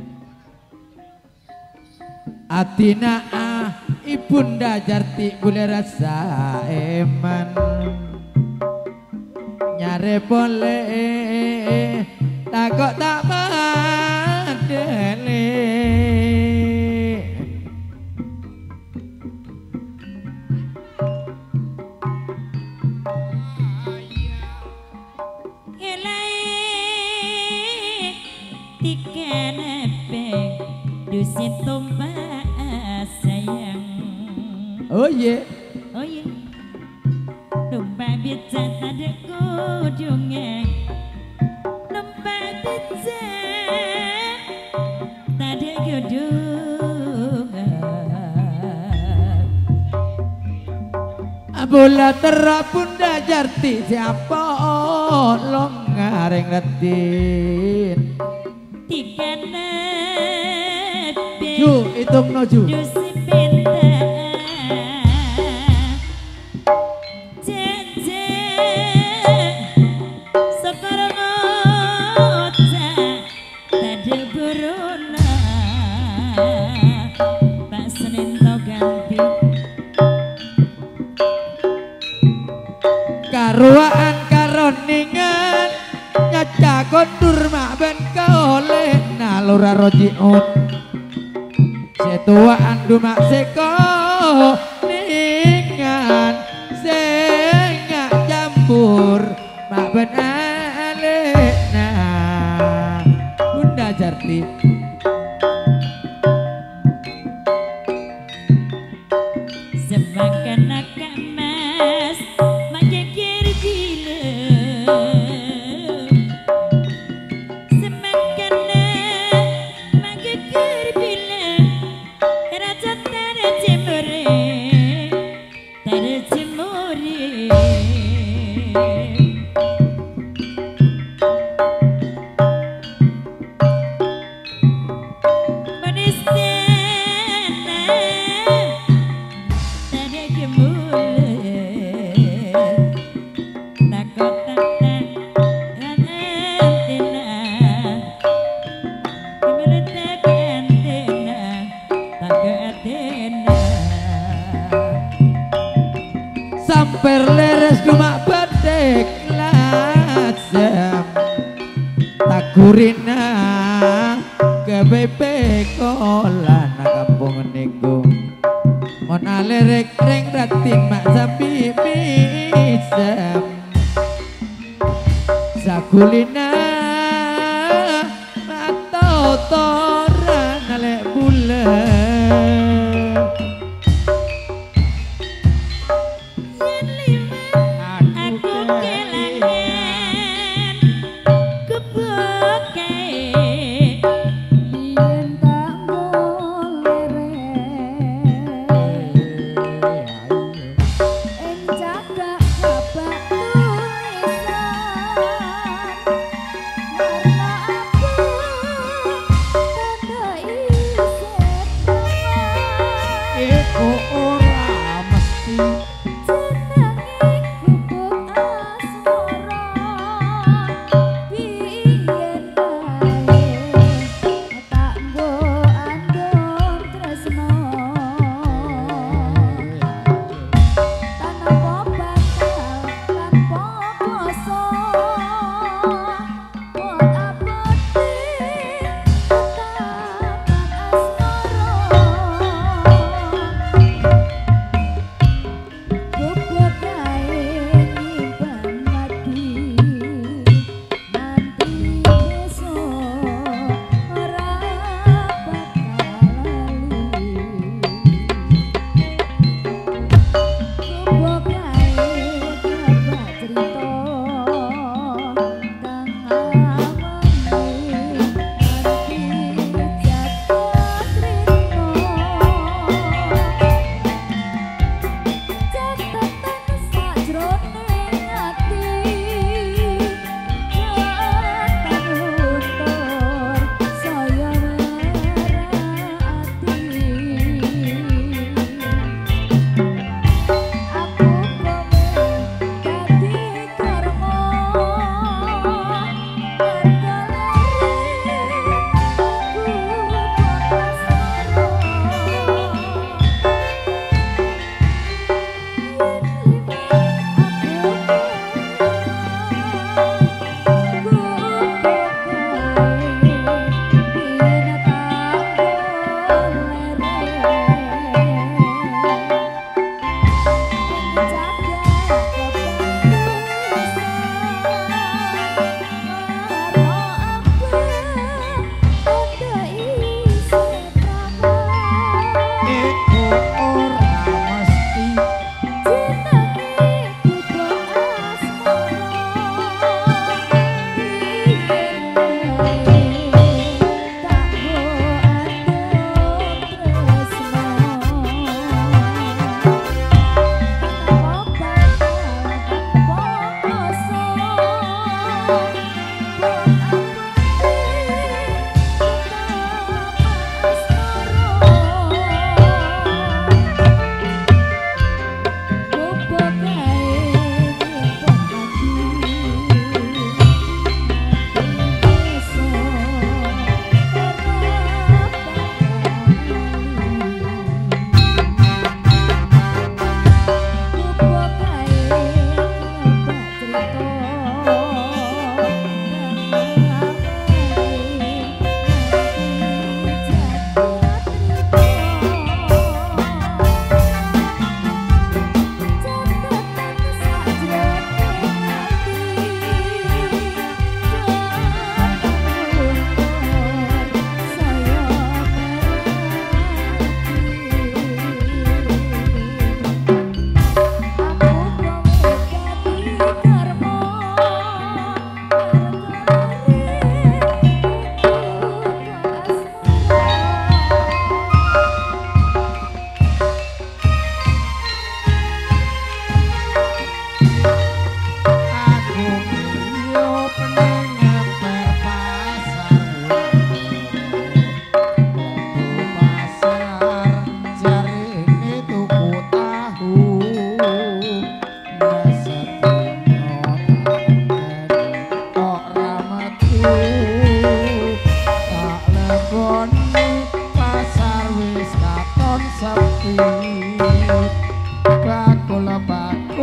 Atina ah ibunda Jarti boleh rasa eman nyare boleh takut tak madele tiga nepeng dusit tumbang oh iya oh iya domba bica ada kudungnya domba bica ada kudungan bola terapunda Jarti siapa longareng retin tiga nepe ju hitung no ju dusit pintar karuaan karoningan nyaca kondur mak ben kaoleh nalura rojiun setuaan dumak seko ningan sengak campur mak ben aleh nah Bunda Jarti semakan akan mas makin kiri bila semakan makin kiri bila raja tara cemore tara cemore samper leres dumak badek lasem takurina ke bebek kolana kampung niku mon alerek reng ratin mak sapi misem sakulina atau toran alek bulan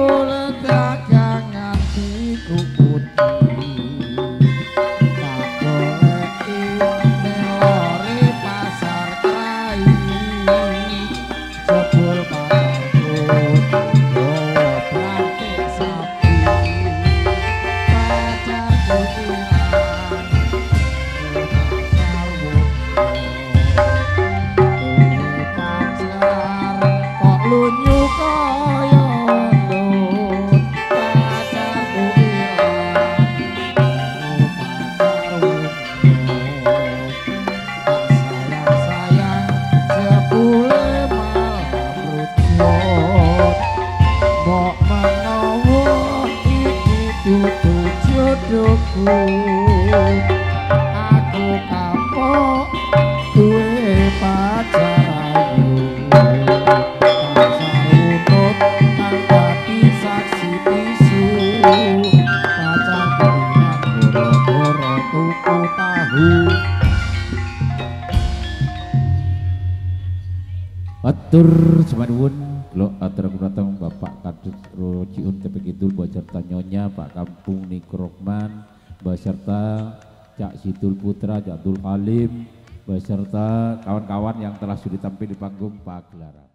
Aku kapok duwe pacar ayu sarunut kang dadi saksi bisu pacar bilang goro-goro tuku tahu. Atur semanwun lo atur datang Bapak Kadus Rojiun T P Kidul beserta Nyonya Pak Kampung Nikrokman beserta Cak Sidul Putra, Cak Abdul Halim beserta kawan-kawan yang telah sudah tampil di panggung pagelaran.